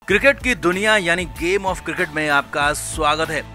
Cricket की दुनिया यानी गेम ऑफ क्रिकेट में आपका स्वागत है।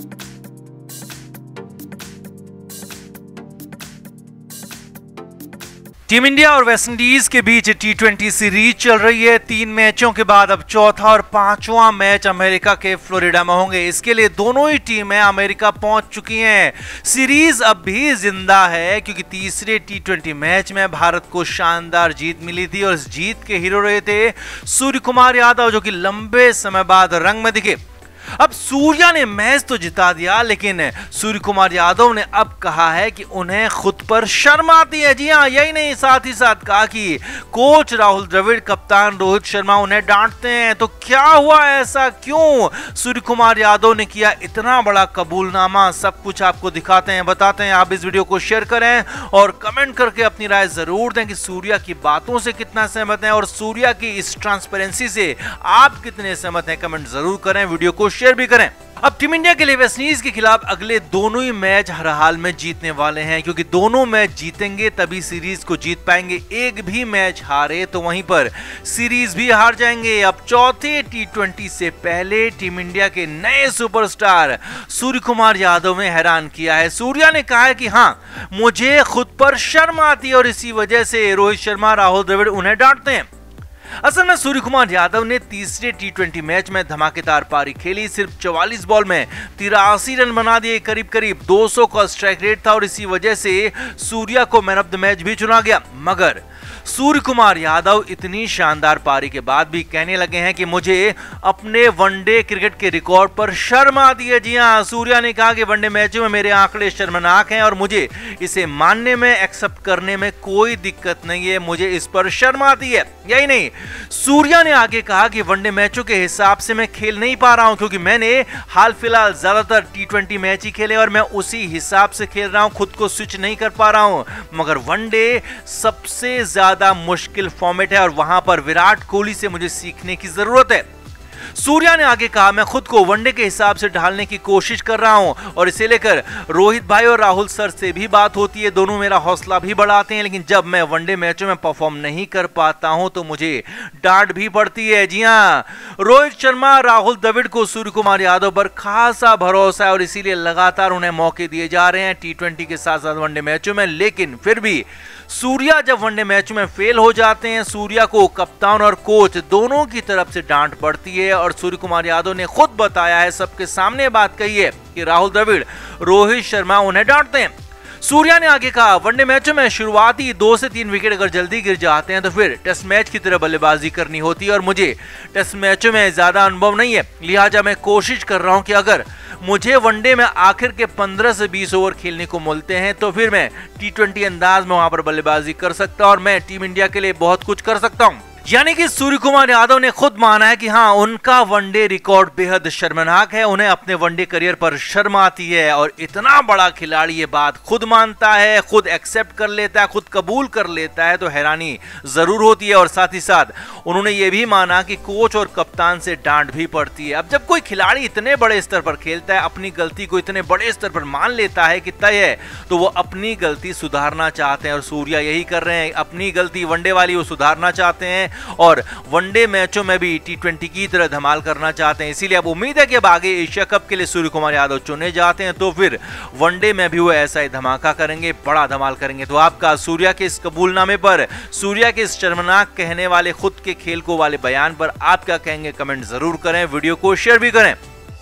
टीम इंडिया और वेस्टइंडीज के बीच टी20 सीरीज चल रही है। 3 मैचों के बाद अब चौथा और 5वां मैच अमेरिका के फ्लोरिडा में होंगे। इसके लिए दोनों ही टीमें अमेरिका पहुंच चुकी हैं। सीरीज अब भी जिंदा है क्योंकि तीसरे टी20 मैच में भारत को शानदार जीत मिली थी और इस जीत के हीरो रहे थे सूर्य कुमार यादव, जो कि लंबे समय बाद रंग में दिखे। अब सूर्या ने मैच तो जिता दिया, लेकिन सूर्य कुमार यादव ने अब कहा है कि उन्हें खुद पर शर्म आती है। जी हां, यही नहीं, साथ ही साथ कहा कि कोच राहुल द्रविड़, कप्तान रोहित शर्मा उन्हें डांटते हैं। तो क्या हुआ ऐसा, क्यों सूर्य कुमार यादव ने किया इतना बड़ा कबूलनामा, सब कुछ आपको दिखाते हैं, बताते हैं। आप इस वीडियो को शेयर करें और कमेंट करके अपनी राय जरूर दें कि सूर्या की बातों से कितना सहमत हैं और सूर्या की इस ट्रांसपेरेंसी से आप कितने सहमत हैं, कमेंट जरूर करें, वीडियो को शेयर भी करें। अब टीम इंडिया के लिए वेस्टइंडीज के खिलाफ अगले दोनों ही मैच हर हाल में जीतने वाले हैं, क्योंकि दोनों मैच जीतेंगे तभी सीरीज को जीत पाएंगे। एक भी मैच हारे तो वहीं पर सीरीज भी हार जाएंगे। अब चौथे टी20 से पहले टीम इंडिया के नए सुपरस्टार सूर्य कुमार यादव ने हैरान किया है। सूर्या ने कहा है कि हां, मुझे खुद पर शर्म आती है और इसी वजह से रोहित शर्मा, राहुल द्रविड़ उन्हें डांटते हैं। असल में सूर्य कुमार यादव ने तीसरे टी20 मैच में धमाकेदार पारी खेली। सिर्फ 44 बॉल में 83 रन बना दिए, करीब करीब 200 का स्ट्राइक रेट था और इसी वजह से सूर्या को मैन ऑफ द मैच भी चुना गया। मगर सूर्य कुमार यादव इतनी शानदार पारी के बाद भी कहने लगे हैं कि मुझे अपने वनडे क्रिकेट के रिकॉर्ड पर शर्म आती है। जी हां, सूर्या ने कहा कि वनडे मैचों में मेरे आंकड़े शर्मनाक हैं और मुझे इसे मानने में, एक्सेप्ट करने में कोई दिक्कत नहीं है, मुझे इस पर शर्म आती है। यही नहीं, सूर्या ने आगे कहा कि वनडे मैचों के हिसाब से मैं खेल नहीं पा रहा हूं क्योंकि मैंने हाल फिलहाल ज्यादातर टी20 मैच ही खेले और मैं उसी हिसाब से खेल रहा हूं, खुद को स्विच नहीं कर पा रहा हूं। मगर वनडे सबसे ज्यादा मुश्किल फॉर्मेट है और वहां पर विराट कोहली से मुझे सीखने की जरूरत है। सूर्या ने आगे कहा, मैं खुद को वनडे के हिसाब से ढालने की कोशिश कर रहा हूं और इसे लेकर रोहित भाई और राहुल सर से भी बात होती है, दोनों मेरा हौसला भी बढ़ाते हैं, लेकिन जब मैं वनडे मैचों में परफॉर्म नहीं कर पाता हूं तो मुझे डांट भी पड़ती है। जी हां, रोहित शर्मा, राहुल द्रविड़ को सूर्य कुमार यादव पर खासा भरोसा है और इसीलिए लगातार उन्हें मौके दिए जा रहे हैं टी20 के साथ साथ वनडे मैचों में। लेकिन फिर भी सूर्या जब वनडे मैच में फेल हो जाते हैं, सूर्या को कप्तान और कोच दोनों की तरफ से डांट पड़ती है और सूर्य कुमार यादव ने खुद बताया है, सबके सामने बात कही है कि राहुल द्रविड़, रोहित शर्मा उन्हें डांटते हैं। सूर्या ने आगे कहा, वनडे मैचों में शुरुआती 2 से 3 विकेट अगर जल्दी गिर जाते हैं तो फिर टेस्ट मैच की तरह बल्लेबाजी करनी होती है और मुझे टेस्ट मैचों में ज्यादा अनुभव नहीं है, लिहाजा मैं कोशिश कर रहा हूं कि अगर मुझे वनडे में आखिर के 15 से 20 ओवर खेलने को मिलते हैं तो फिर मैं टी20 अंदाज में वहां पर बल्लेबाजी कर सकता हूं और मैं टीम इंडिया के लिए बहुत कुछ कर सकता हूं। यानी कि सूर्य कुमार यादव ने खुद माना है कि हां, उनका वनडे रिकॉर्ड बेहद शर्मनाक है, उन्हें अपने वनडे करियर पर शर्म आती है और इतना बड़ा खिलाड़ी ये बात खुद मानता है, खुद एक्सेप्ट कर लेता है, खुद कबूल कर लेता है तो हैरानी जरूर होती है। और साथ ही साथ उन्होंने ये भी माना कि कोच और कप्तान से डांट भी पड़ती है। अब जब कोई खिलाड़ी इतने बड़े स्तर पर खेलता है, अपनी गलती को इतने बड़े स्तर पर मान लेता है कि तय है, तो वो अपनी गलती सुधारना चाहते हैं और सूर्या यही कर रहे हैं, अपनी गलती वनडे वाली वो सुधारना चाहते हैं और वनडे मैचों में भी टी20 की तरह धमाल करना चाहते हैं। इसीलिए अब उम्मीद है कि अब आगे एशिया कप के लिए सूर्य कुमार यादव चुने जाते हैं तो फिर वनडे में भी वो ऐसा ही धमाका करेंगे, बड़ा धमाल करेंगे। तो आपका सूर्या के इस कबूलनामे पर, सूर्या के इस शर्मनाक कहने वाले, खुद के खेल को वाले बयान पर आप क्या कहेंगे, कमेंट जरूर करें, वीडियो को शेयर भी करें।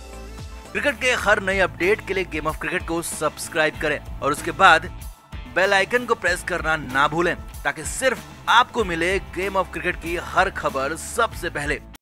क्रिकेट के हर नए अपडेट के लिए गेम ऑफ क्रिकेट को सब्सक्राइब करें और उसके बाद बेल आइकन को प्रेस करना ना भूलें ताकि सिर्फ आपको मिले गेम ऑफ क्रिकेट की हर खबर सबसे पहले।